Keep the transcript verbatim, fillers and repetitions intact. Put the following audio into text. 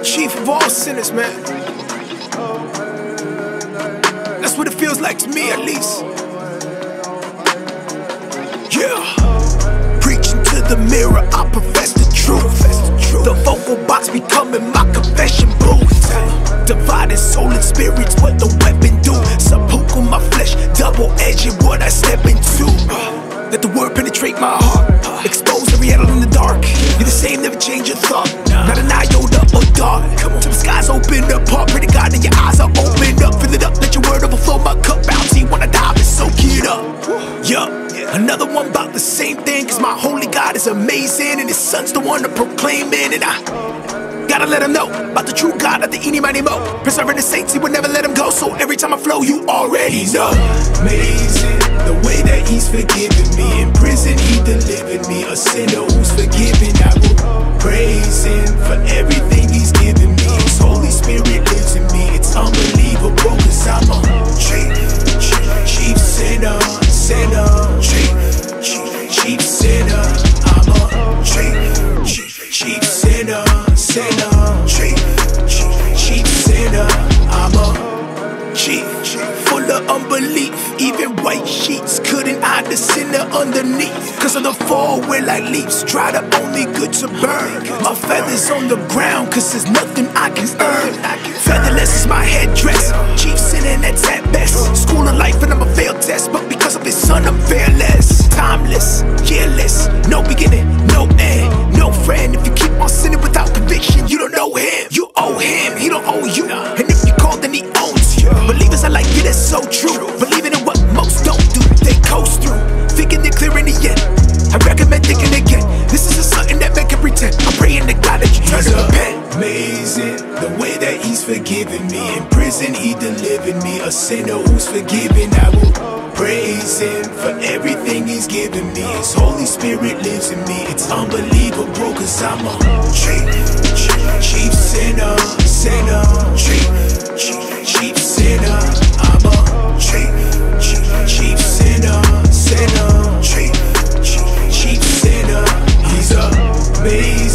chief of all sinners, man. That's what it feels like to me, at least. Yeah. Preaching to the mirror, I profess the truth. The vocal box becoming my confession booth. Divided soul and spirits, what the weapon do. Sepulchre my flesh, double-edged what I step into. Let the word penetrate my heart. Expose every idol in the dark. You're the same, never change your thought. Not an iota or dart. Till the skies open apart, pray to God and your eyes are opened up. Fill it up, let your word overflow my cup. Bounty when I dive and soak it up. Yup, another one about the same thing. Cause my holy God is amazing, and his son's the one to proclaim it. And I gotta let him know about the true God, not the eeny miny mo. Preserving the saints, he would never let him go. So every time I flow, you already know. Amazing, the way that he's forgiven me. In prison, he delivered me. A sinner who's forgiven, I will praise him for everything he's given me. His Holy Spirit lives in me. It's unbelievable, cause I'm a chief, chief, chief sinner, sinner, chief, chief, chief sinner. I'm a chief, chief, chief sinner, sinner, chief, chief, chief sinner. I'm a chief, chief, full of unbelief. Even white sheets couldn't hide the sinner underneath. Cause of the fall, we're like leaves, dried up, only good to burn. My feathers on the ground, cause there's nothing I can earn. Featherless is my headdress, chief sinner, that's at best. School of life and I'm a failed test, but because of his son I'm fearless. Timeless, yearless, no beginning, no end, no friend. If you keep on sinning without conviction, you don't know him. You owe him, he don't owe you. And if you call, then he owns you. Believers are like you, that's so true. Believing in what most don't do, they coast through, thinking they're clear in the end. I recommend thinking again. This isn't something that man can pretend. I'm praying to God that you turn to repent. Amazing, the way that he's forgiven me. In prison, he delivered me. A sinner who's forgiven, I will praise him for everything he's given me. His Holy Spirit lives in me. It's unbelievable, cause I'm a chief, chief, chief sinner, sinner, chief, chief, chief sinner. I'm a chief, chief, chief sinner, sinner, chief, chief, chief sinner. He's amazing.